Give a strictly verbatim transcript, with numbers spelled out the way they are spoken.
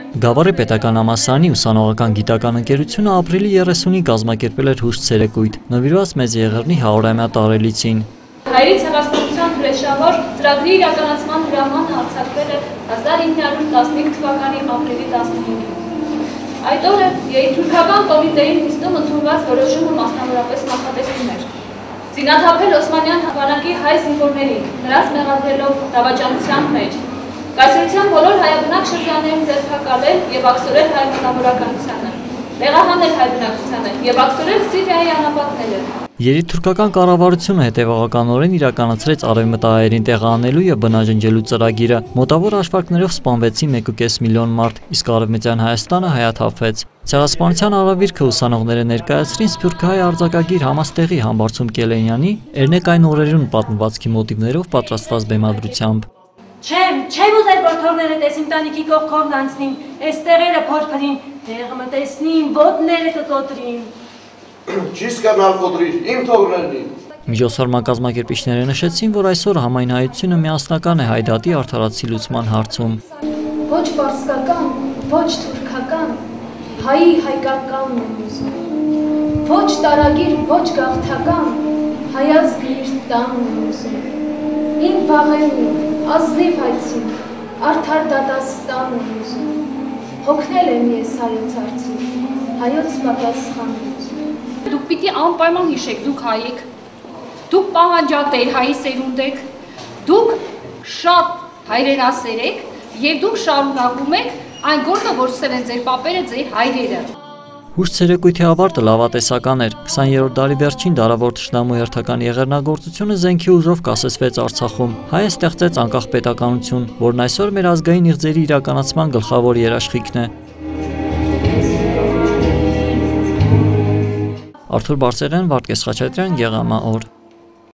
Գավառի պետական համալսարանի ուսանողական գիտական ընկերությունը ապրիլի երեսունին կազմակերպել էր հուշ ցերեկույթ, նվիրված Մեծ Եղեռնի հարյուրամյա տարելիցին։ Հայերի ցեղասպանության հրեշավոր ծրագրի իրականացման հրամանը արձակվել է հազար ինը հարյուր տասնհինգ թվականի ապրիլի տասնհինգին։ Այդ օրը երիտթուրքական կոմիտեին նիստում ընդունված որոշումը մասնավորապես նախատեսում էր զինաթափել Օսմանյան բանակի հայ զինվորներին, նրանց մեղադրելով դավաճանության մեջ, կայսրության բոլոր հայաբնակ շրջաններում ձերբակալել և աքսորել հայ մտավորականությանը, մեղահանել հայ բնակչությանը և աքսորել Սիրիայի անապատները։ Երիտթուրքական կառավարությունը հետևողականորեն իրականացրեց արևմտահայերին տեղահանելու և բնաջնջելու ծրագիրը, մոտավոր հաշվարկներով սպանվեցին մեկ ու կես միլիոն մարդ, իսկ արևմտյան Հայաստանը հայաթափվեց։ Ցեղասպանության արհավիրքը ուսանողները ներկայացրին սփյուռքահայ արձակագիր Համաստեղի Համբարձում Կելենյանի «Էրնեք այն օրերուն» պատմվածքի մոտիվներով պատրաստված բեմադրությամբ։ Չեմ, չեմ ուզեր որ թողները տեսիմ տանիքի կողքովն անցնին, այս տեղերը փորփրին, տեղը տեսնին, ոտները կկոտրին։ Չի սկանալ կոտրիր, իմ թողներնին։ Միջոցառման կազմակերպիչները նշեցին, որ այսօր համայնայությունը միասնական է հայդատի արդարացի լուծման հարցում։ Ոչ պարսկական, ոչ թուրքական, հայի հայկականն եմ ուզում։ Ոչ տարագիր, ոչ գաղթական, հայազգիր տանն եմ ուզում։ Իմ վաղերին, ազնիվ հայցին, արդար դատաստան եմ ուզում։ Հոգնել եմ ես հայոց հարցին, հայոց պատասխան եմ ուզում։ Դուք պիտի անպայման հիշեք, դուք հայ եք, դուք պահանջատեր հայի սերունդ եք, դուք շատ հայրենասեր եք և դուք շարունակում եք այն գործը, որ սկսել են ձեր պապերը, ձեր հայրերը։ Հուշ ցերեկույթի ավարտը լավատեսական էր։ քսաներորդ դարի վերջին դարավոր թշնամու հերթական եղեռնագործությունը զենքի ուժով կասեցվեց Արցախում։ Հայը ստեղծեց անկախ պետականություն, որն այսօր մեր ազգային իղձերի իրականացման գլխավոր երաշխիքն է։ Արթուր Բարսեղյան, Վարդգես Խաչատրյան, Գեղամա օր։